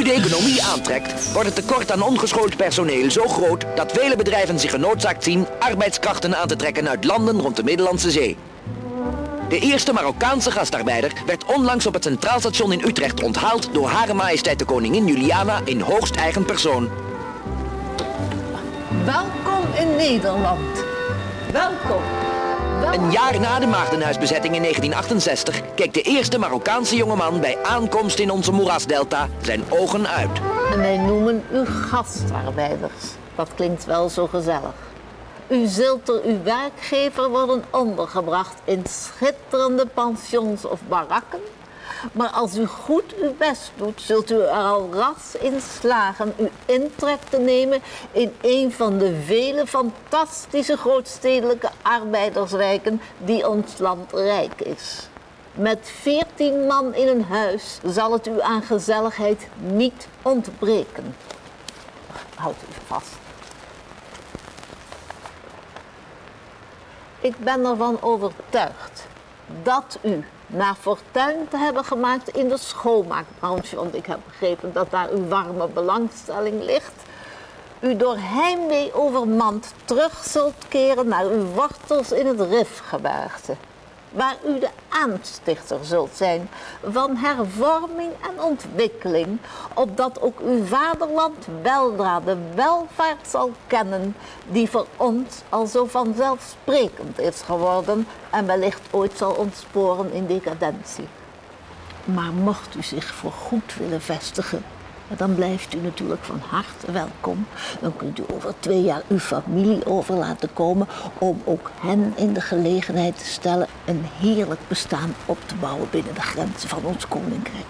de economie aantrekt, wordt het tekort aan ongeschoold personeel zo groot dat vele bedrijven zich genoodzaakt zien arbeidskrachten aan te trekken uit landen rond de Middellandse Zee. De eerste Marokkaanse gastarbeider werd onlangs op het Centraal Station in Utrecht onthaald door Hare Majesteit de Koningin Juliana in hoogst eigen persoon. Welkom in Nederland. Welkom. Een jaar na de Maagdenhuisbezetting in 1968 keek de eerste Marokkaanse jongeman bij aankomst in onze moerasdelta zijn ogen uit. En wij noemen u gastarbeiders. Dat klinkt wel zo gezellig. U zult door uw werkgever worden ondergebracht in schitterende pensions of barakken. Maar als u goed uw best doet, zult u er al ras in slagen uw intrek te nemen in een van de vele fantastische grootstedelijke arbeiderswijken die ons land rijk is. Met 14 man in een huis zal het u aan gezelligheid niet ontbreken. Houdt u vast. Ik ben ervan overtuigd dat u, na fortuin te hebben gemaakt in de schoonmaakbranche, want ik heb begrepen dat daar uw warme belangstelling ligt, u door heimwee overmand terug zult keren naar uw wortels in het Rifgebergte, waar u de aanstichter zult zijn van hervorming en ontwikkeling, opdat ook uw vaderland weldra de welvaart zal kennen die voor ons al zo vanzelfsprekend is geworden en wellicht ooit zal ontsporen in decadentie. Maar mocht u zich voor goed willen vestigen, dan blijft u natuurlijk van harte welkom. Dan kunt u over 2 jaar uw familie over laten komen om ook hen in de gelegenheid te stellen een heerlijk bestaan op te bouwen binnen de grenzen van ons koninkrijk.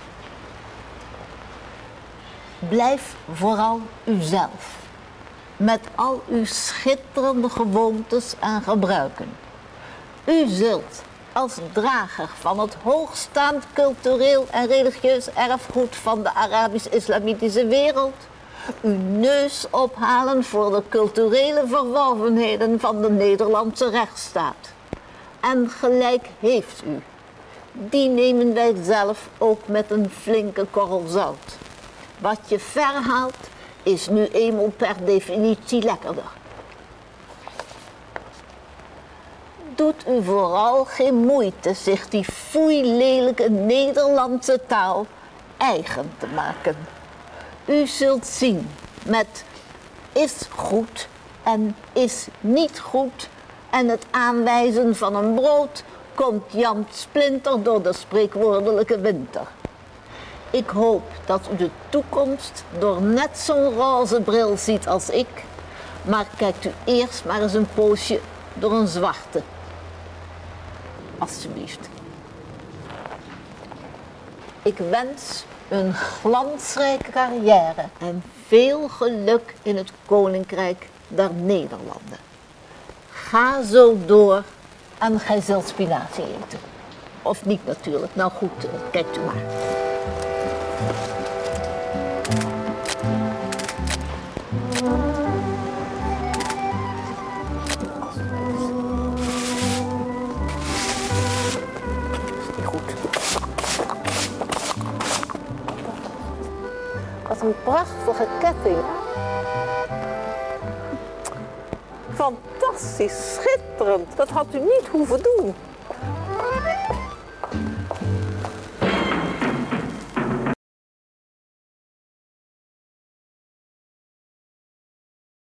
Blijf vooral uzelf, met al uw schitterende gewoontes en gebruiken. U zult als drager van het hoogstaand cultureel en religieus erfgoed van de Arabisch-islamitische wereld uw neus ophalen voor de culturele verworvenheden van de Nederlandse rechtsstaat. En gelijk heeft u. Die nemen wij zelf ook met een flinke korrel zout. Wat je verhaalt is nu eenmaal per definitie lekkerder. Doet u vooral geen moeite zich die foeilelijke Nederlandse taal eigen te maken. U zult zien met is goed en is niet goed en het aanwijzen van een brood komt Jan Splinter door de spreekwoordelijke winter. Ik hoop dat u de toekomst door net zo'n roze bril ziet als ik, maar kijkt u eerst maar eens een poosje door een zwarte. Alsjeblieft. Ik wens een glansrijke carrière en veel geluk in het Koninkrijk der Nederlanden. Ga zo door en gij zult spinazie eten. Of niet natuurlijk. Nou goed, kijkt u maar. Wat een prachtige ketting. Fantastisch, schitterend. Dat had u niet hoeven doen.